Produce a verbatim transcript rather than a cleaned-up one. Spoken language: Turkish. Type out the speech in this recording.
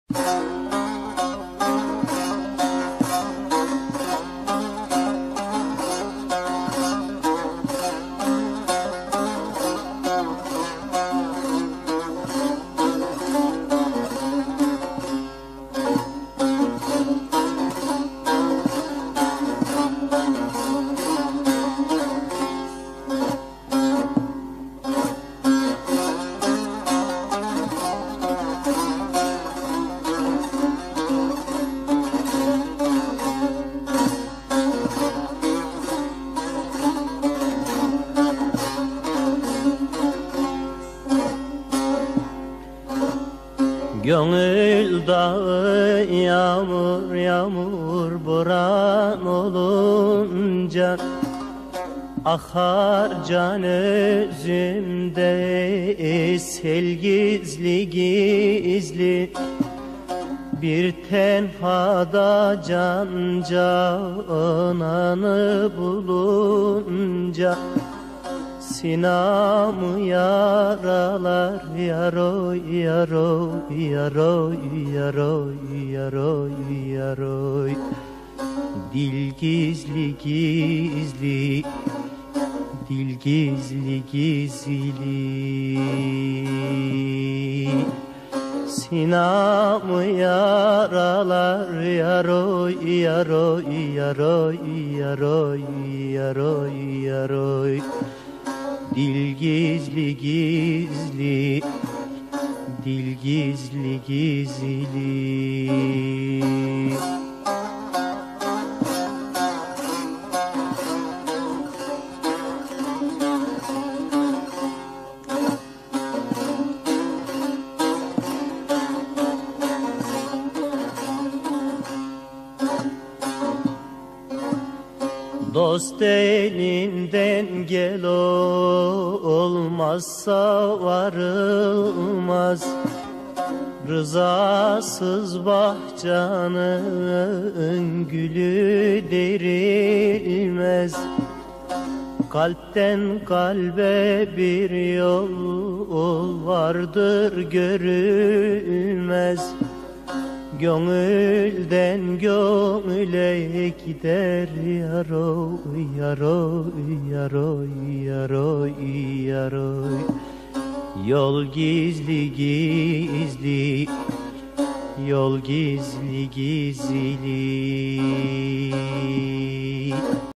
Gönül dağı yağmur yağmur boran olunca akar can özümde sel gizli gizli. Bir tenhada can cananı bulunca sinamı yaralar yaroy yaroy yaroy yaroy yaroy yaroy. Dil gizli gizli, dil gizli gizli. Sinamı yaralar yaroy yaroy yaroy yaroy yaroy yaroy. Dil gizli gizli, dil gizli gizli. Dost elinden gel olmazsa varılmaz. Rızasız bahçanın gülü derilmez. Kalpten kalbe bir yol vardır görülmez. Gönülden gönüle gider yaroy yaroy yaroy yaroy yaroy. Yol gizli gizli, yol gizli gizli.